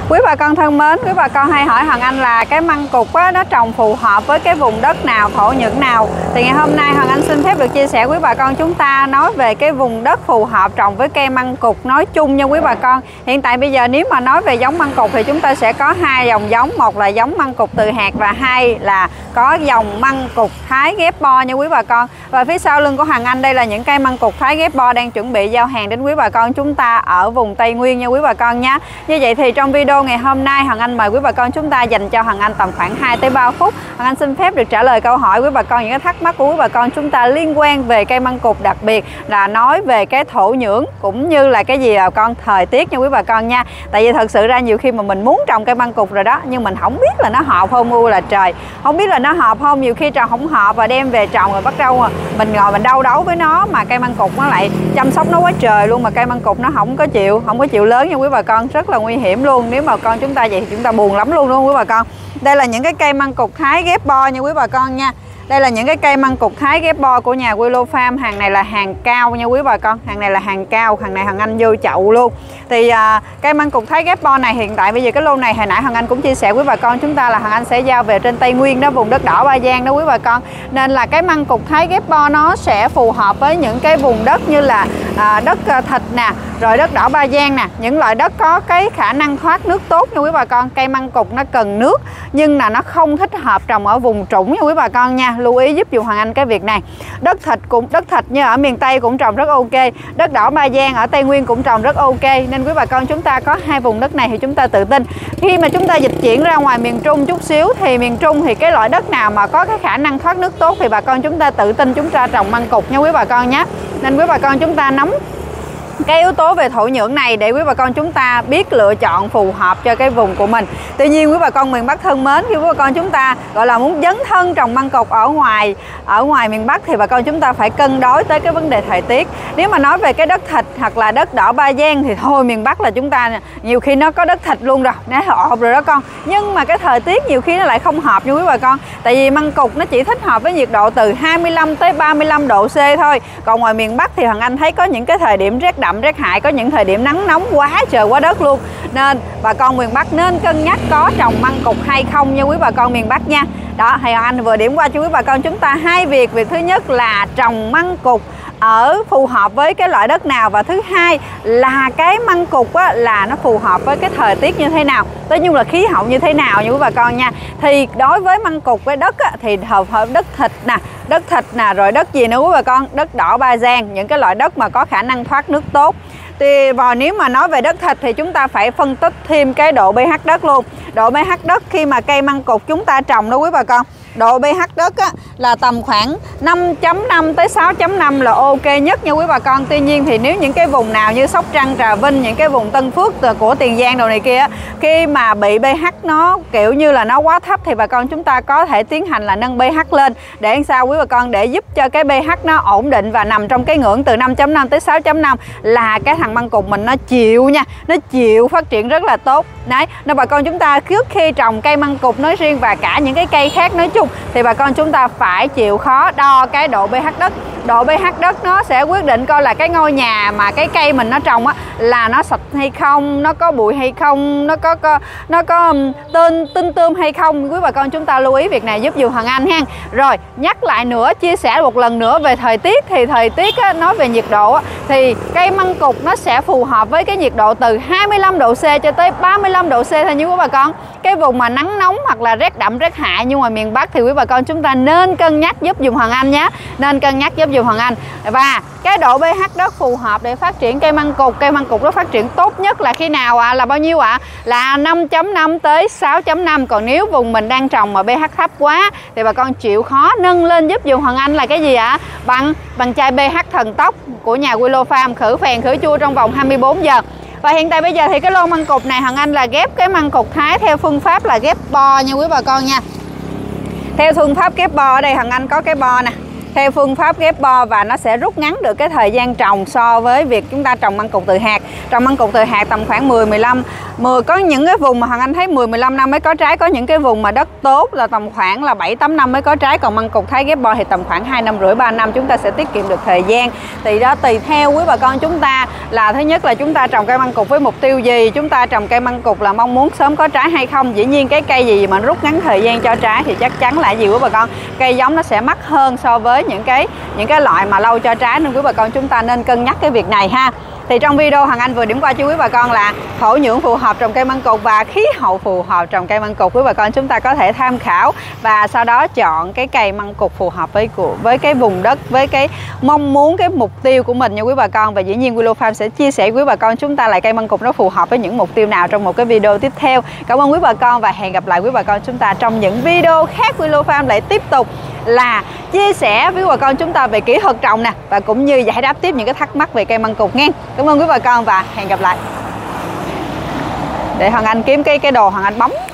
Quý bà con thân mến, quý bà con hay hỏi Hoàng Anh là cái măng cục á, nó trồng phù hợp với cái vùng đất nào, thổ nhưỡng nào. Thì ngày hôm nay Hoàng Anh xin phép được chia sẻ quý bà con chúng ta nói về cái vùng đất phù hợp trồng với cây măng cục nói chung nha quý bà con. Hiện tại bây giờ nếu mà nói về giống măng cục thì chúng ta sẽ có hai dòng giống, một là giống măng cục từ hạt và hai là có dòng măng cục Thái ghép bo nha quý bà con. Và phía sau lưng của Hoàng Anh đây là những cây măng cục Thái ghép bo đang chuẩn bị giao hàng đến quý bà con chúng ta ở vùng Tây Nguyên nha quý bà con nhé. Như vậy thì trong video ngày hôm nay Hoàng Anh mời quý bà con chúng ta dành cho Hoàng Anh tầm khoảng 2 tới 3 phút. Hoàng Anh xin phép được trả lời câu hỏi quý bà con những cái thắc mắc của quý bà con chúng ta liên quan về cây măng cục, đặc biệt là nói về cái thổ nhưỡng cũng như là cái gì bà con, thời tiết nha quý bà con nha. Tại vì thật sự ra nhiều khi mà mình muốn trồng cây măng cục rồi đó, nhưng mình không biết là nó hợp không u là trời. Không biết là nó hợp không, nhiều khi trồng không hợp và đem về trồng rồi bắt đầu mình ngồi mình đau đấu với nó, mà cây măng cục nó lại chăm sóc nó quá trời luôn, mà cây măng cục nó không có chịu lớn nha quý bà con, rất là nguy hiểm luôn. Nếu mà con chúng ta vậy thì chúng ta buồn lắm luôn đúng không quý bà con. Đây là những cái cây măng cục Thái ghép bo nha quý bà con nha. Đây là những cái cây măng cục Thái ghép bo của nhà Willow Farm. Hàng này là hàng cao nha quý bà con. Hàng này là hàng cao, hàng này Hoàng Anh vô chậu luôn. Thì cây măng cục Thái ghép bo này hiện tại bây giờ cái lô này hồi nãy Hoàng Anh cũng chia sẻ quý bà con chúng ta là Hoàng Anh sẽ giao về trên Tây Nguyên đó, vùng đất đỏ Ba Giang đó quý bà con. Nên là cái măng cục Thái ghép bo nó sẽ phù hợp với những cái vùng đất như là đất thịt nè, rồi đất đỏ Ba Giang nè, những loại đất có cái khả năng thoát nước tốt nha quý bà con. Cây măng cục nó cần nước nhưng là nó không thích hợp trồng ở vùng trũng nha quý bà con nha. Lưu ý giúp dùm Hoàng Anh cái việc này. Đất thịt như ở miền Tây cũng trồng rất ok, đất đỏ Ba Giang ở Tây Nguyên cũng trồng rất ok. Nên quý bà con chúng ta có hai vùng đất này thì chúng ta tự tin. Khi mà chúng ta dịch chuyển ra ngoài miền Trung chút xíu thì miền Trung thì cái loại đất nào mà có cái khả năng thoát nước tốt thì bà con chúng ta tự tin chúng ta trồng măng cục nha quý bà con nhé. Nên quý bà con chúng ta nắm cái yếu tố về thổ nhưỡng này để quý bà con chúng ta biết lựa chọn phù hợp cho cái vùng của mình. Tuy nhiên quý bà con miền Bắc thân mến, khi quý bà con chúng ta gọi là muốn dấn thân trồng măng cục ở ngoài miền Bắc thì bà con chúng ta phải cân đối tới cái vấn đề thời tiết. Nếu mà nói về cái đất thịt hoặc là đất đỏ Ba Giang thì thôi, miền Bắc là chúng ta nhiều khi nó có đất thịt luôn rồi, nó ộp rồi đó con. Nhưng mà cái thời tiết nhiều khi nó lại không hợp như quý bà con. Tại vì măng cục nó chỉ thích hợp với nhiệt độ từ 25 tới 35 độ C thôi. Còn ngoài miền Bắc thì Hoàng Anh thấy có những cái thời điểm rét đậm rét hại, có những thời điểm nắng nóng quá trời quá đất luôn. Nên bà con miền Bắc nên cân nhắc có trồng măng cục hay không nha quý bà con miền Bắc nha. Đó, thì anh vừa điểm qua cho quý bà con chúng ta hai việc. Việc thứ nhất là trồng măng cục ở phù hợp với cái loại đất nào, và thứ hai là cái măng cục á, là nó phù hợp với cái thời tiết như thế nào, nói chung là khí hậu như thế nào nha quý bà con nha. Thì đối với măng cục với đất á, thì hợp đất thịt nè, rồi đất gì nữa quý bà con, đất đỏ Ba Giang, những cái loại đất mà có khả năng thoát nước tốt. Thì nếu mà nói về đất thịt thì chúng ta phải phân tích thêm cái độ pH đất luôn. Độ pH đất khi mà cây măng cục chúng ta trồng đó quý bà con, độ pH đất á, là tầm khoảng 5.5 tới 6.5 là ok nhất nha quý bà con. Tuy nhiên thì nếu những cái vùng nào như Sóc Trăng, Trà Vinh, những cái vùng Tân Phước của Tiền Giang đồ này kia, khi mà bị pH nó kiểu như là nó quá thấp thì bà con chúng ta có thể tiến hành là nâng pH lên. Để làm sao quý bà con, để giúp cho cái pH nó ổn định và nằm trong cái ngưỡng từ 5.5 tới 6.5 là cái thằng măng cục mình nó chịu nha, nó chịu phát triển rất là tốt. Đấy, nên bà con chúng ta trước khi trồng cây măng cục nói riêng và cả những cái cây khác nói chung thì bà con chúng ta phải chịu khó đo cái độ pH đất. Độ pH đất nó sẽ quyết định coi là cái ngôi nhà mà cái cây mình nó trồng á là nó sạch hay không, nó có bụi hay không, nó có tinh tươm hay không. Quý bà con chúng ta lưu ý việc này giúp dùm Hoàng Anh ha. Rồi nhắc lại nữa, chia sẻ một lần nữa về thời tiết. Thì thời tiết á, nói về nhiệt độ á, thì cây măng cục nó sẽ phù hợp với cái nhiệt độ từ 25 độ C cho tới 35 độ C thôi nha quý bà con. Cái vùng mà nắng nóng hoặc là rét đậm rét hại như ngoài miền Bắc thì quý bà con chúng ta nên cân nhắc giúp dùm Hoàng Anh nhé. Nên cân nhắc giúp dùm Hoàng Anh. Và cái độ pH đất phù hợp để phát triển cây măng cục. Cây măng cục nó phát triển tốt nhất là khi nào ạ? Là bao nhiêu ạ? Là 5.5 tới 6.5. Còn nếu vùng mình đang trồng mà pH thấp quá thì bà con chịu khó nâng lên giúp dùm Hoàng Anh là cái gì ạ? Bằng chai pH thần tốc của nhà Willow Farm, khử phèn khử chua trong vòng 24 giờ. Và hiện tại bây giờ thì cái lô măng cục này Hoàng Anh là ghép cái măng cục Thái theo phương pháp là ghép bo nha quý bà con nha. Theo phương pháp ghép bo ở đây Hoàng Anh có cái bo nè. theo phương pháp ghép bo và nó sẽ rút ngắn được cái thời gian trồng so với việc chúng ta trồng măng cụt từ hạt. Trồng măng cụt từ hạt tầm khoảng 10 có những cái vùng mà Hoàng Anh thấy 10-15 năm mới có trái, có những cái vùng mà đất tốt là tầm khoảng là 7-8 năm mới có trái, còn măng cụt Thái ghép bo thì tầm khoảng 2 năm rưỡi 3 năm chúng ta sẽ tiết kiệm được thời gian. Thì đó tùy theo quý bà con chúng ta là thứ nhất là chúng ta trồng cây măng cụt với mục tiêu gì, chúng ta trồng cây măng cụt là mong muốn sớm có trái hay không. Dĩ nhiên cái cây gì mà rút ngắn thời gian cho trái thì chắc chắn là gì quý bà con, cây giống nó sẽ mắc hơn so với những cái loại mà lâu cho trái, nên quý bà con chúng ta nên cân nhắc cái việc này ha. Thì trong video Hoàng Anh vừa điểm qua cho quý bà con là thổ nhưỡng phù hợp trồng cây măng cụt và khí hậu phù hợp trồng cây măng cụt. Quý bà con chúng ta có thể tham khảo và sau đó chọn cái cây măng cụt phù hợp với cái vùng đất, với cái mong muốn, cái mục tiêu của mình nha quý bà con. Và dĩ nhiên Willow Farm sẽ chia sẻ quý bà con chúng ta là cây măng cụt nó phù hợp với những mục tiêu nào trong một cái video tiếp theo. Cảm ơn quý bà con và hẹn gặp lại quý bà con chúng ta trong những video khác. Willow Farm lại tiếp tục là chia sẻ với bà con chúng ta về kỹ thuật trồng nè, và cũng như giải đáp tiếp những cái thắc mắc về cây măng cụt nghe. Cảm ơn quý bà con và hẹn gặp lại. Để Hoàng Anh kiếm cái đồ Hoàng Anh bấm